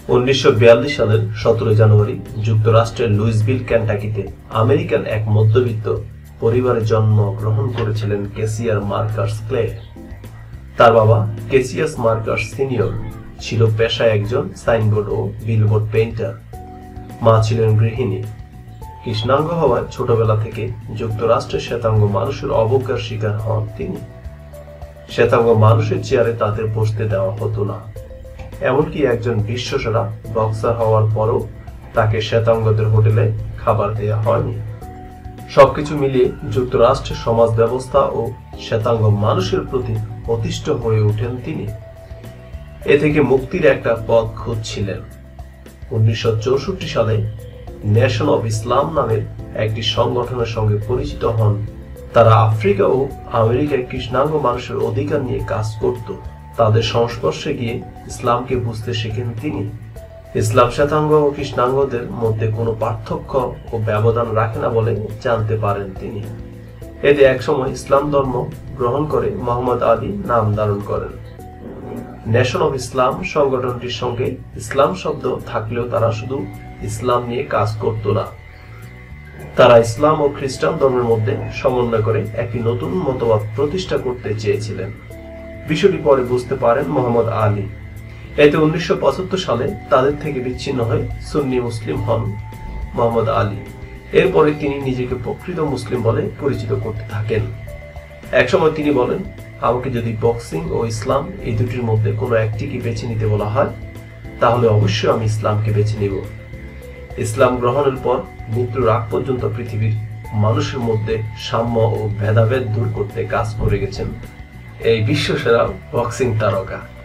1942 সালের 17 জানুয়ারি যুক্তরাষ্ট্রের Louisville, কেন্টাকিতে American এক মধ্যবিত্ত পরিবারে জন্মগ্রহণ করেছিলেন ক্যাসিয়াস মার্কাস ক্লে। তার বাবা ক্যাসিয়াস মার্কাস সিনিয়র ছিল পেশায় একজন সাইনবোর্ড ও বিলবোর্ড পেইন্টার। মা ছিলেন গৃহিণী। কৃষ্ণাঙ্গ হওয়ায় ছোটবেলা থেকে যুক্তরাষ্ট্রের শ্বেতাঙ্গ মানুষের অবজ্ঞার শিকার হন তিনি। শ্বেতাঙ্গ মানুষের চেয়ারে তাদের বসতে দেওয়া হতো না। এমনকি একজন বিশ্বসেরা বক্সার হওয়ার পরও তাকে শ্বেতাঙ্গদের হোটেলে খাবার দেওয়া হয়নি। সবকিছু মিলিয়ে যুক্তরাষ্ট্রের সমাজ ব্যবস্থা ও শ্বেতাঙ্গ মানুষের প্রতি অতিষ্ঠ হয়ে ওঠেন তিনি। এ থেকে মুক্তির একটা পথ খুঁজছিলেন। 1964 সালে নেশন অব ইসলাম নামের একটি সংগঠনের সঙ্গে পরিচিত হন। তারা আফ্রিকা ও আমেরিকায় কৃষ্ণাঙ্গ মানুষের অধিকার নিয়ে কাজ করত। তাদের সংস্পর্শে গিয়ে ইসলামকে বুঝতে শেখেন তিনি। ইসলাম শ্বেতাঙ্গ ও কৃষ্ণাঙ্গদের মধ্যে কোনো পার্থক্য ও ব্যবধান রাখে না বলে জানতে পারেন তিনি। এতে একসময় ইসলাম ধর্ম গ্রহণ করে মোহাম্মদ আলী নাম ধারণ করেন। নেশন অব ইসলাম সংগঠনটির সঙ্গে ইসলাম শব্দ থাকলেও তারা শুধু ইসলাম নিয়ে কাজ করত না। তারা ইসলাম ও খ্রিস্টান ধর্মের মধ্যে সমন্বয় করে একটি নতুন মতবাদ প্রতিষ্ঠা করতে চেয়েছিলেন। বিষয়টি পরে বুঝতে পারেন মোহাম্মদ আলী। এতে 1975 সালে তাদের থেকে বিচ্ছিন্ন হয়ে সুন্নি মুসলিম হন মোহাম্মদ আলী। এরপরে তিনি নিজেকে প্রকৃত মুসলিম বলে পরিচিত করতে থাকেন। একসময় তিনি বলেন, আমাকে যদি বক্সিং ও ইসলাম এই দুটির মধ্যে কোনো একটিকে বেছে নিতে বলা হয়, তাহলে অবশ্যই আমি ইসলামকে বেছে নিব। ইসলাম গ্রহণের পর মৃত্যুর আগ পর্যন্ত পৃথিবীর মানুষের মধ্যে সাম্য ও ভেদাভেদ দূর করতে কাজ করে গেছেন এই বিশ্বসেরা বক্সিং তারকা।